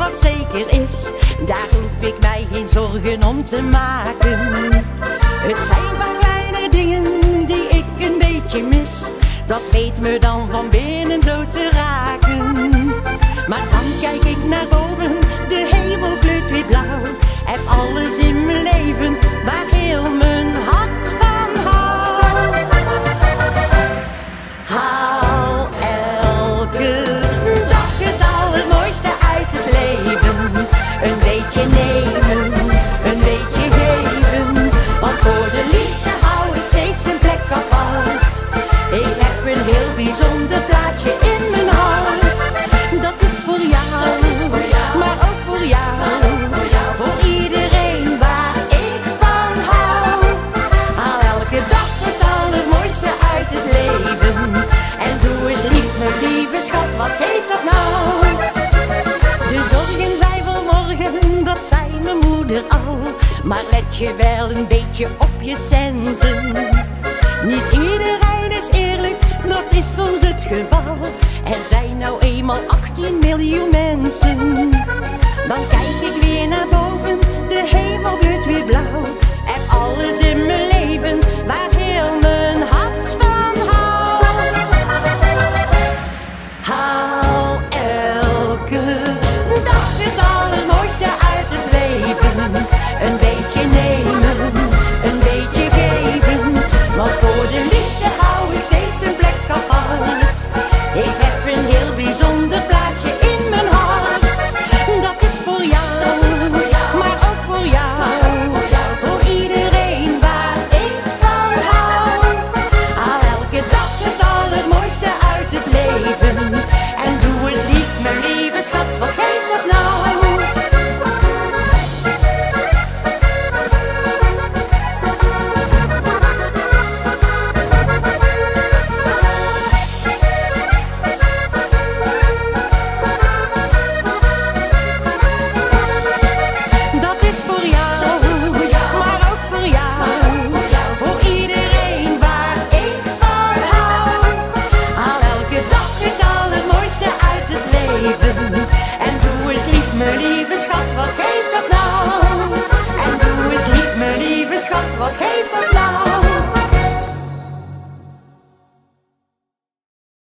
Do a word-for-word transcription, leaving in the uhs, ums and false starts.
wat zeker is, daar hoef ik mij geen zorgen om te maken. Het zijn van kleine dingen die ik een beetje mis, dat weet me dan van binnen zo te raken. Maar dan kijk ik naar boven, de hemel kleurt weer blauw, en alles in mijn leven waar heel mijn hart van houdt. Haal elke dag het allermooiste uit het leven. Een beetje nemen, een beetje geven, want voor de liefde hou ik steeds een plek apart. Ik heb een heel bijzonder plaatje in mijn hart. Dat is voor jou, maar ook voor jou, voor iedereen waar ik van hou. Haal elke dag het allermooiste uit het leven. En doe eens lief, mijn lieve schat, wat geeft dat nou? De zorgen zijn voor morgen, dat zei mijn moeder al. Maar let je wel een beetje op je centen. Niet iedereen is eerlijk, dat is soms het geval. Er zijn nou eenmaal achttien miljoen mensen. Dan kijk ik weer naar boven, de hemel